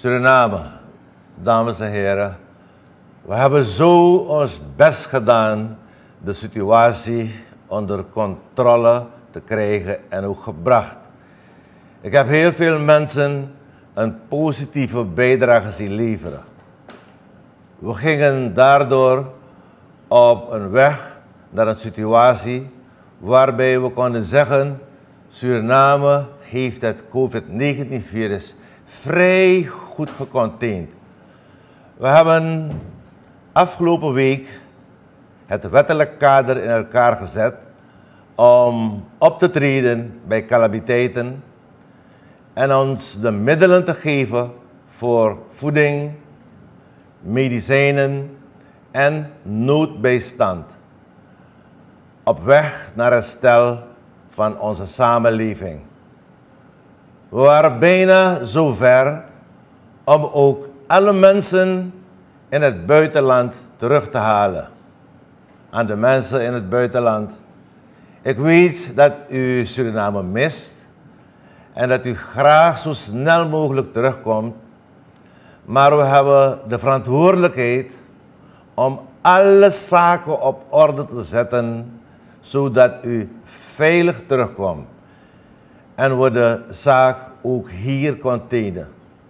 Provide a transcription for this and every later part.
Suriname, dames en heren, we hebben zo ons best gedaan de situatie onder controle te krijgen en ook gebracht. Ik heb heel veel mensen een positieve bijdrage zien leveren. We gingen daardoor op een weg naar een situatie waarbij we konden zeggen: Suriname heeft het COVID-19-virus vrij goed gecontained. We hebben afgelopen week het wettelijk kader in elkaar gezet om op te treden bij calamiteiten en ons de middelen te geven voor voeding, medicijnen en noodbijstand. Op weg naar herstel van onze samenleving. We waren bijna zover om ook alle mensen in het buitenland terug te halen. Aan de mensen in het buitenland: ik weet dat u Suriname mist en dat u graag zo snel mogelijk terugkomt. Maar we hebben de verantwoordelijkheid om alle zaken op orde te zetten, zodat u veilig terugkomt. En we de zaak ook hier containen.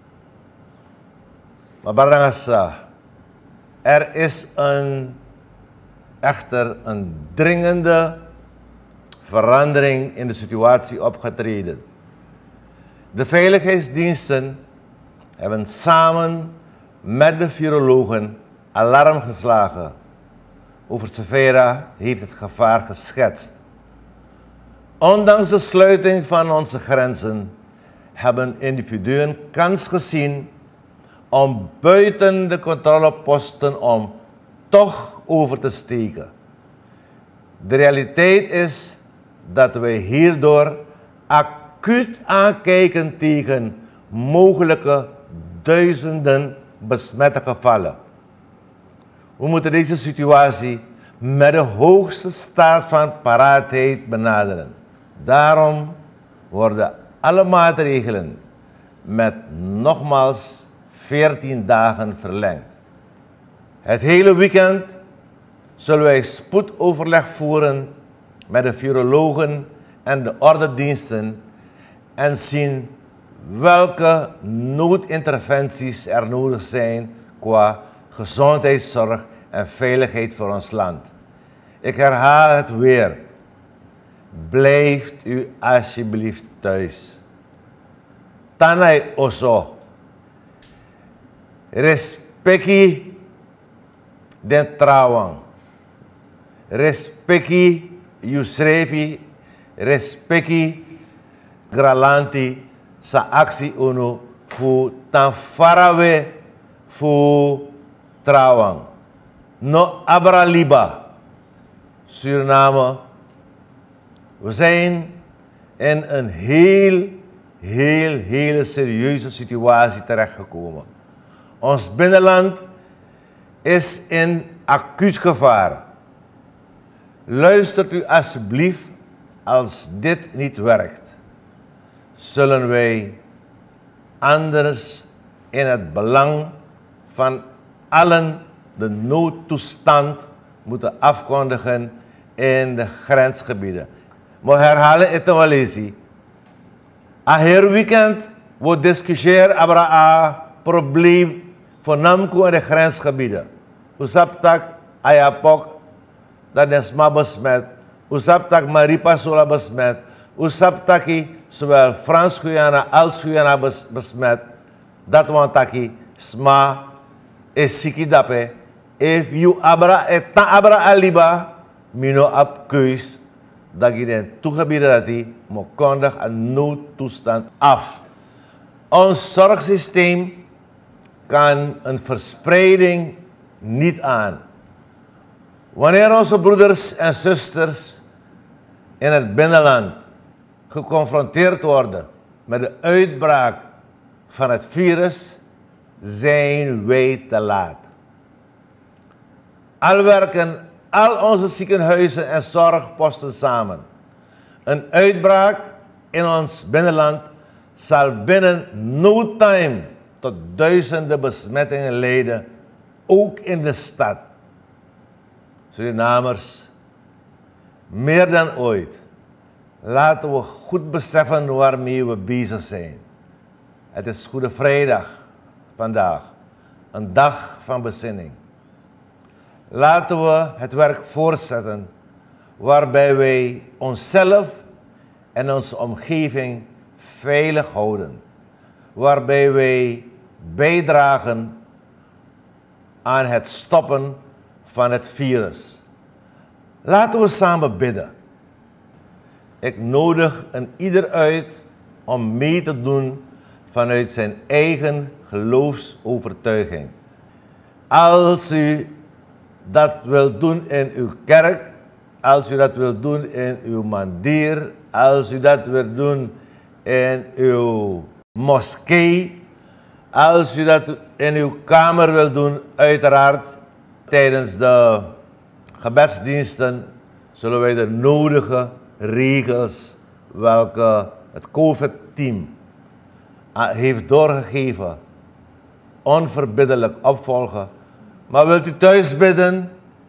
Maar Barangasa, er is echter een dringende verandering in de situatie opgetreden. De veiligheidsdiensten hebben samen met de virologen alarm geslagen. Over Severa heeft het gevaar geschetst. Ondanks de sluiting van onze grenzen hebben individuen kans gezien om buiten de controleposten om toch over te steken. De realiteit is dat wij hierdoor acuut aankijken tegen mogelijke duizenden besmette gevallen. We moeten deze situatie met de hoogste staat van paraatheid benaderen. Daarom worden alle maatregelen met nogmaals 14 dagen verlengd. Het hele weekend zullen wij spoedoverleg voeren met de virologen en de ordediensten en zien welke noodinterventies er nodig zijn qua gezondheidszorg en veiligheid voor ons land. Ik herhaal het weer. Blijft u alsjeblieft thuis. Tanay oso. Respecti den trouwang. Respecti Yusrevi. Respecti gralanti sa actie uno fu tan farawe fu trouwang. No abra liba. Suriname. We zijn in een hele serieuze situatie terechtgekomen. Ons binnenland is in acuut gevaar. Luistert u alsjeblieft, als dit niet werkt, zullen wij anders in het belang van allen de noodtoestand moeten afkondigen in de grensgebieden. Maar herhalen het wel eens. Aher weekend we discussiëren over een probleem voornamelijk in de grensgebieden. Usaptak ayapok dat is maar besmet. Usaptak Maripa sola besmet. Usaptaki zowel Frans-Guyana als Guyana besmet. Dat want taki sma is sikidape. If you abra eta abra aliba mino ab keus dat je den toegebieden dat die moet kondig een noodtoestand af. Ons zorgsysteem kan een verspreiding niet aan. Wanneer onze broeders en zusters in het binnenland geconfronteerd worden met de uitbraak van het virus, zijn wij te laat. Al werken al onze ziekenhuizen en zorgposten samen. Een uitbraak in ons binnenland zal binnen no time tot duizenden besmettingen leiden, ook in de stad. Surinamers, meer dan ooit, laten we goed beseffen waarmee we bezig zijn. Het is Goede Vrijdag vandaag, een dag van bezinning. Laten we het werk voortzetten waarbij wij onszelf en onze omgeving veilig houden. Waarbij wij bijdragen aan het stoppen van het virus. Laten we samen bidden. Ik nodig een ieder uit om mee te doen vanuit zijn eigen geloofsovertuiging. Als u dat wilt doen in uw kerk, als u dat wilt doen in uw mandir, als u dat wilt doen in uw moskee, als u dat in uw kamer wilt doen, uiteraard tijdens de gebedsdiensten zullen wij de nodige regels welke het COVID-team heeft doorgegeven onverbiddelijk opvolgen. Maar wilt u thuis bidden?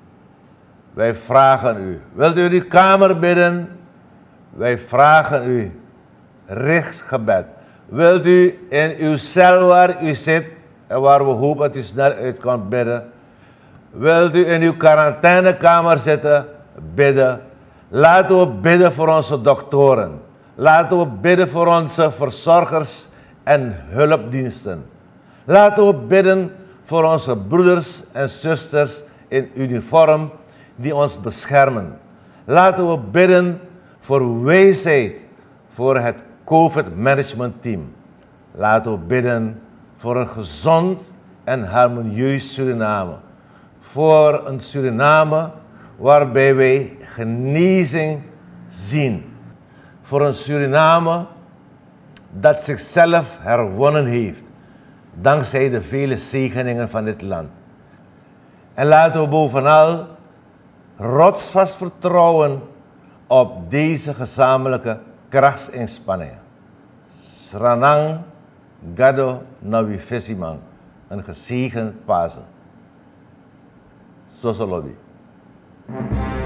Wij vragen u. Wilt u in uw kamer bidden? Wij vragen u. Richt gebed. Wilt u in uw cel waar u zit en waar we hopen dat u snel uit kan bidden? Wilt u in uw quarantainekamer zitten? Bidden. Laten we bidden voor onze doktoren. Laten we bidden voor onze verzorgers en hulpdiensten. Laten we bidden voor onze broeders en zusters in uniform die ons beschermen. Laten we bidden voor wijsheid voor het COVID-management team. Laten we bidden voor een gezond en harmonieus Suriname. Voor een Suriname waarbij wij genezing zien. Voor een Suriname dat zichzelf herwonnen heeft, dankzij de vele zegeningen van dit land. En laten we bovenal rotsvast vertrouwen op deze gezamenlijke krachtsinspanningen. Sranang Gado Nawi Fesimang, een gezegend Pasen. Sosolobi.